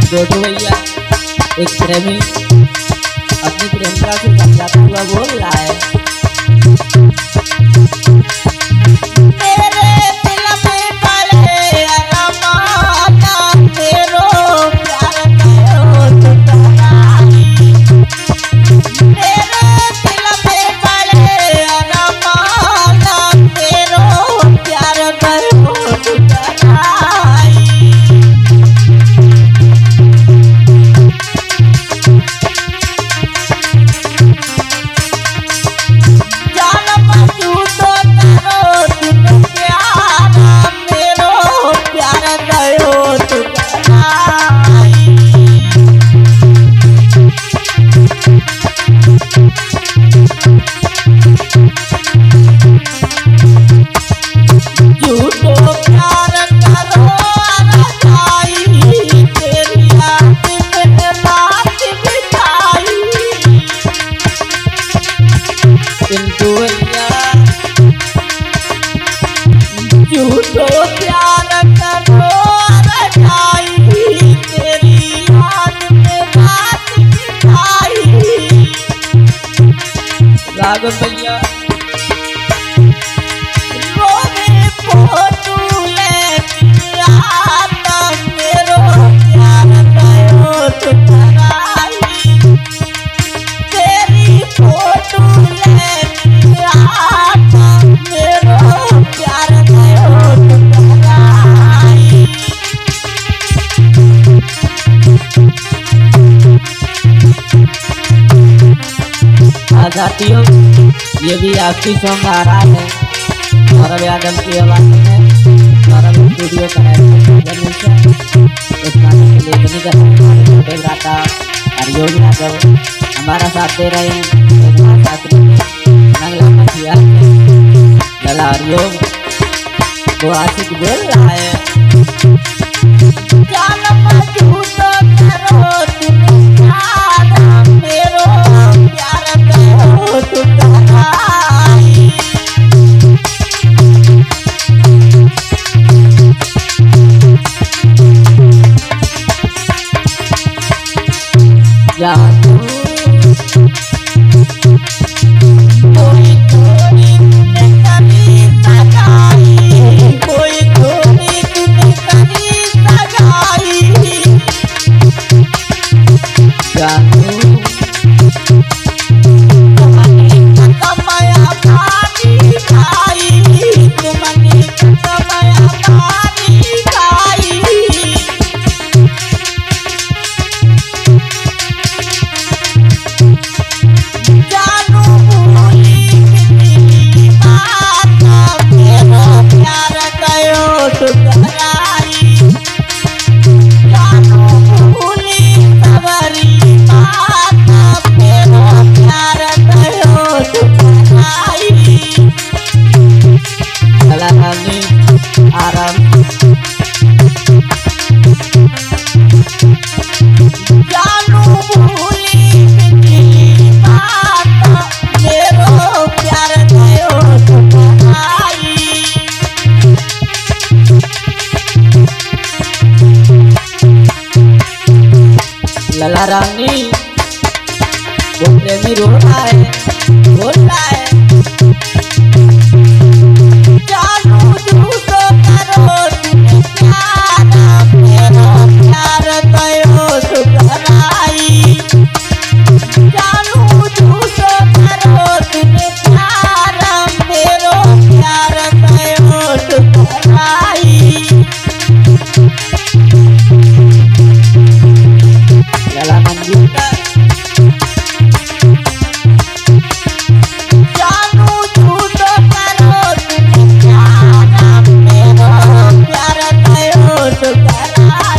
छोटू भैया एक प्रेमी अपनी प्रेमिका से समझाता हुआ बोल रहा है। राघव भैया साथियों, ये भी आपकी सॉन्ग आ रहा है सौरभ यादव की आवाज में। सौरभ स्टूडियो का इस गाने के लेखनी का छोटे गाता हरिओम यादव हमारा साथ दे रहे हैं। लला हरिओम वो आशिक बोल रहा है। लला रानी वो प्रेमी रो रहा है, बोल रहा है। तो